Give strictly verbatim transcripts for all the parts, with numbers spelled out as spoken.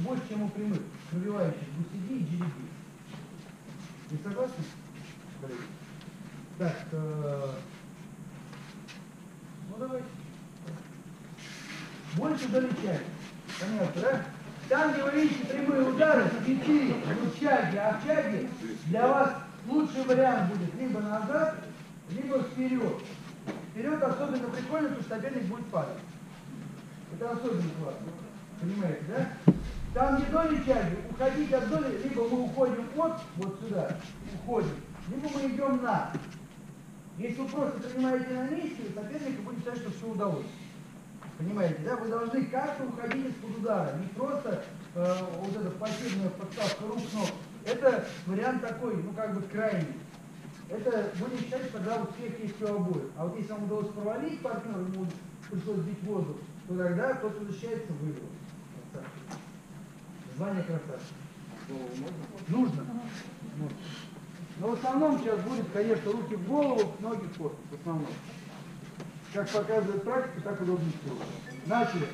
больше, чем у прямых, пробивающих гусиди и джелеби. Вы согласны? Так, э... ну давайте. Больше долечать. Понятно, да? Там, где вы видите прямые удары, пяти, в чаге, а в чаге для вас лучший вариант будет либо назад, либо вперед. Вперед особенно прикольно, потому что соперник будет падать. Это особенно классно. Понимаете, да? Там, где доли чаги, уходить от доли, либо мы уходим от, вот сюда, уходим, либо мы идем на. Если вы просто принимаете на месте, соперник будет считать, что все удалось. Понимаете, да? Вы должны как-то уходить из-под удара. Не просто э, вот эта пассивная подставка рук, ног. Это вариант такой, ну как бы крайний. Это будем считать, что тогда успех есть у обоих. А вот если вам удалось провалить партнера, ему пришлось бить воздух, то тогда тот возвращается в выигрыш. Звание красавчика. Нужно? Нужно. Но в основном сейчас будет, конечно, руки в голову, ноги в корпус. В основном. Как показывает практика, так удобнее всего. Начали.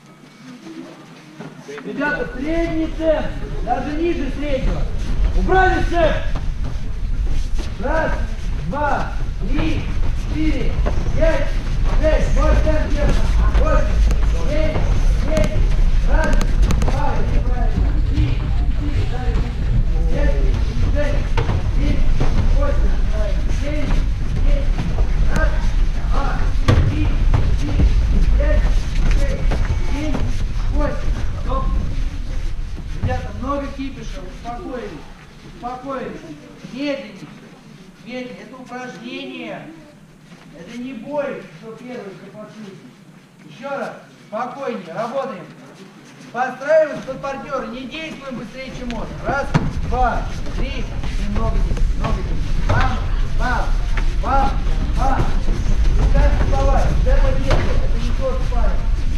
Ребята, средний темп, даже ниже среднего. Убрали темп. Раз, два, три, четыре, пять, шесть. Вот темп держим. Восемь, девять, десять. Раз, два, неправильно. Три, четыре, далее. Семь, шесть, семь, восемь, девять, десять. Раз, два, три, четыре, пять, шесть, семь, восемь. Стоп. Ребята, много кипиша. Успокоились. Успокоились. Медленнее. Медленнее. Это упражнение. Это не бой, что первый, что последний. Еще раз. Спокойнее. Работаем. Подстраиваемся под партнера. Не действуем быстрее, чем можно. Раз, два, три. Немного здесь. Много здесь. Бам, бам, бам, бам. Не так вставай. Дай подъехать. Это не то спать.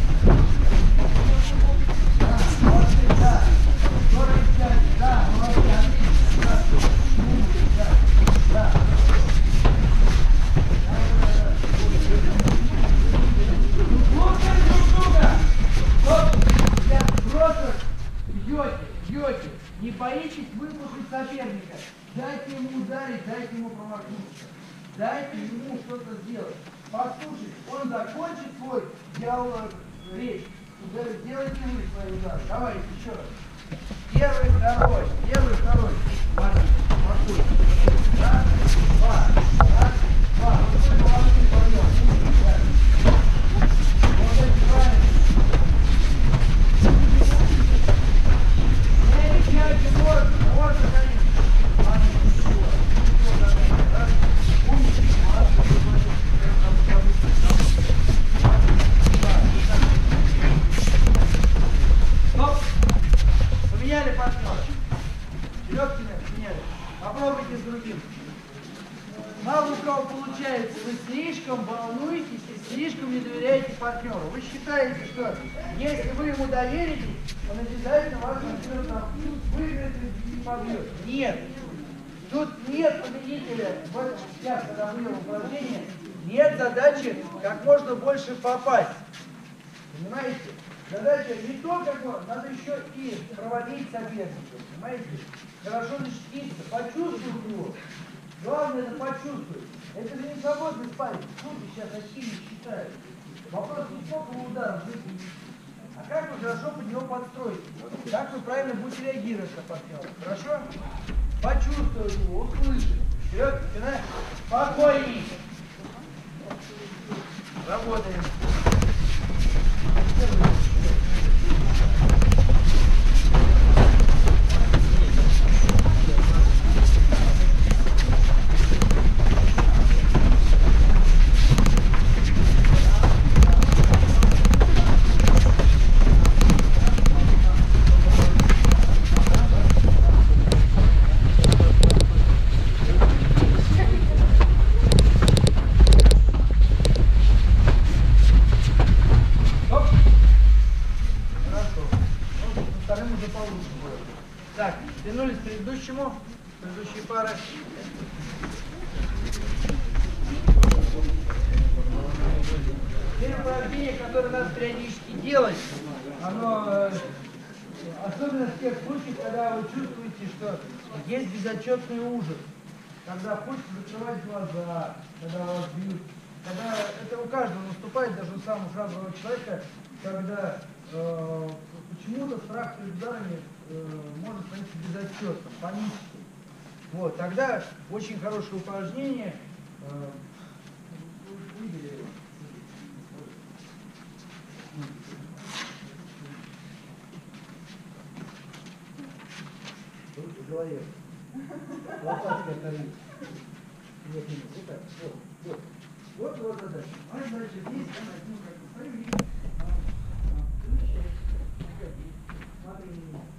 Да, молодцы, да. сорок пять, да, молодцы, отлично. Да, да. Слушай друг друга. Просто бьете, бьете. Не боитесь выпустить соперника. Дайте ему ударить, дайте ему промахнуться. Дайте ему что-то сделать. Послушайте, он закончит свой диалог, речь. Сделайте вы свои удары. Давайте еще раз. Первый, второй. Первый, второй. Смотрите, спокойно. Раз, два. Раз, два. Вот такой молодцы пойдем. Вот это правильно. Не обещайте вот, вот, конечно. Раз, умнички, молодцы. Стоп! Поменяли партнера. Вперед поменяли. Попробуйте с другим. Мало у кого получается. Вы слишком волнуетесь и слишком не доверяете партнеру. Вы считаете, что если вы ему доверитесь, он обязательно вас выиграет и побьет. Нет. Тут нет победителя. Вот сейчас, когда было упражнение, нет задачи как можно больше попасть. Понимаете? Задача не только, надо еще и проводить соперника. Понимаете? Хорошо защититься, почувствовать его. Главное это почувствовать. Это же не свободный спарринг. Люди сейчас очки не считают. Вопрос не сколько вы ударов выполните, а как вы хорошо под него подстроите. Как вы правильно будете реагировать на партнера. Хорошо? Почувствовать его, услышать. Вперед, спина. Спокойней. Работаем. Так, вернулись к предыдущему, предыдущие пары. Теперь упражнение, которое надо периодически делать, оно э, Особенно в тех случаях, когда вы чувствуете, что есть безотчетный ужас. Когда хочется закрывать глаза, когда вас бьют. Когда это у каждого наступает, даже у самого храброго человека, когда э, почему-то страх перед ударами э, может становиться безотчетным, паническим. Вот, тогда очень хорошее упражнение. Э, видели его? Руки в голове. Лопатки оторвите. Вот, вот так, вот, вот. Вот вот задача. А задача здесь, там одну как бы смотри, смотри. Смотри.